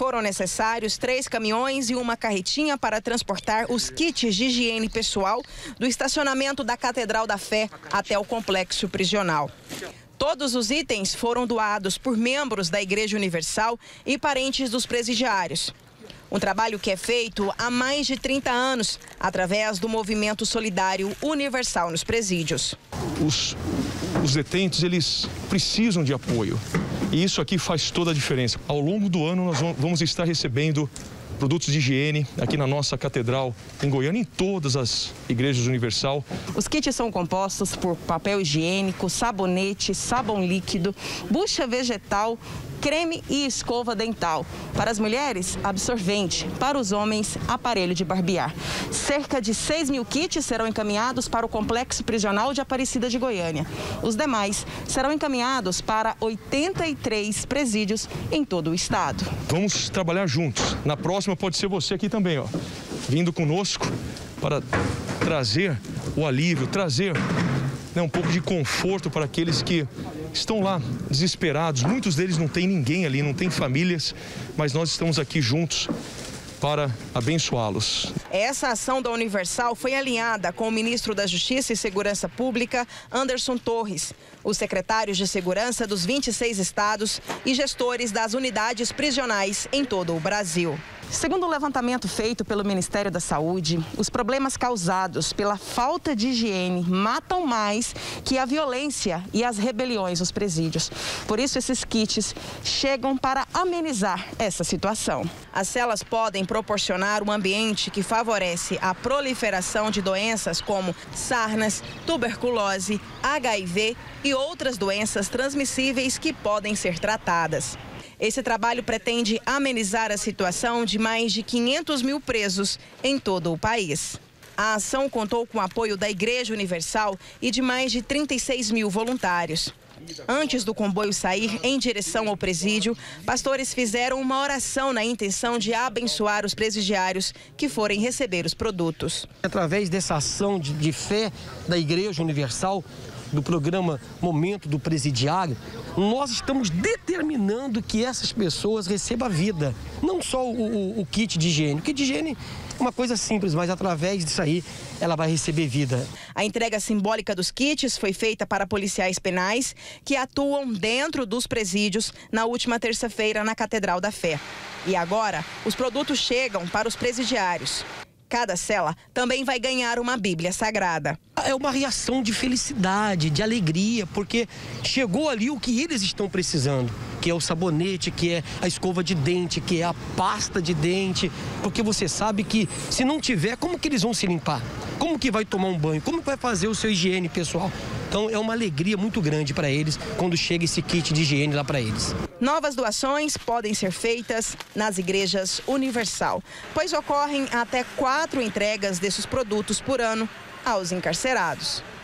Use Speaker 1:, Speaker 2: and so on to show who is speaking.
Speaker 1: Foram necessários 3 caminhões e uma carretinha para transportar os kits de higiene pessoal do estacionamento da Catedral da Fé até o complexo prisional. Todos os itens foram doados por membros da Igreja Universal e parentes dos presidiários. Um trabalho que é feito há mais de 30 anos, através do movimento solidário universal nos presídios.
Speaker 2: Os detentos, eles precisam de apoio. E isso aqui faz toda a diferença. Ao longo do ano, nós vamos estar recebendo produtos de higiene aqui na nossa catedral em Goiânia, em todas as igrejas universal.
Speaker 1: Os kits são compostos por papel higiênico, sabonete, sabão líquido, bucha vegetal, creme e escova dental. Para as mulheres, absorvente. Para os homens, aparelho de barbear. Cerca de 6.000 kits serão encaminhados para o complexo prisional de Aparecida de Goiânia. Os demais serão encaminhados para 83 presídios em todo o estado.
Speaker 2: Vamos trabalhar juntos. Na próxima pode ser você aqui também, ó, vindo conosco para trazer o alívio, trazer um pouco de conforto para aqueles que estão lá desesperados. Muitos deles não têm ninguém ali, não têm famílias, mas nós estamos aqui juntos para abençoá-los.
Speaker 1: Essa ação da Universal foi alinhada com o ministro da Justiça e Segurança Pública, Anderson Torres, os secretários de segurança dos 26 estados e gestores das unidades prisionais em todo o Brasil. Segundo o levantamento feito pelo Ministério da Saúde, os problemas causados pela falta de higiene matam mais que a violência e as rebeliões nos presídios. Por isso, esses kits chegam para amenizar essa situação. As celas podem proporcionar um ambiente que favorece a proliferação de doenças como sarnas, tuberculose, HIV e outras doenças transmissíveis que podem ser tratadas. Esse trabalho pretende amenizar a situação de mais de 500 mil presos em todo o país. A ação contou com o apoio da Igreja Universal e de mais de 36 mil voluntários. Antes do comboio sair em direção ao presídio, pastores fizeram uma oração na intenção de abençoar os presidiários que forem receber os produtos.
Speaker 3: Através dessa ação de fé da Igreja Universal, do programa Momento do Presidiário, nós estamos determinando que essas pessoas recebam a vida. Não só o kit de higiene. O kit de higiene é uma coisa simples, mas através disso aí ela vai receber vida.
Speaker 1: A entrega simbólica dos kits foi feita para policiais penais que atuam dentro dos presídios na última terça-feira na Catedral da Fé. E agora, os produtos chegam para os presidiários. Cada cela também vai ganhar uma Bíblia Sagrada.
Speaker 3: É uma reação de felicidade, de alegria, porque chegou ali o que eles estão precisando, que é o sabonete, que é a escova de dente, que é a pasta de dente, porque você sabe que se não tiver, como que eles vão se limpar? Como que vai tomar um banho? Como que vai fazer o seu higiene pessoal? Então é uma alegria muito grande para eles quando chega esse kit de higiene lá para eles.
Speaker 1: Novas doações podem ser feitas nas igrejas Universal, pois ocorrem até 4 entregas desses produtos por ano aos encarcerados.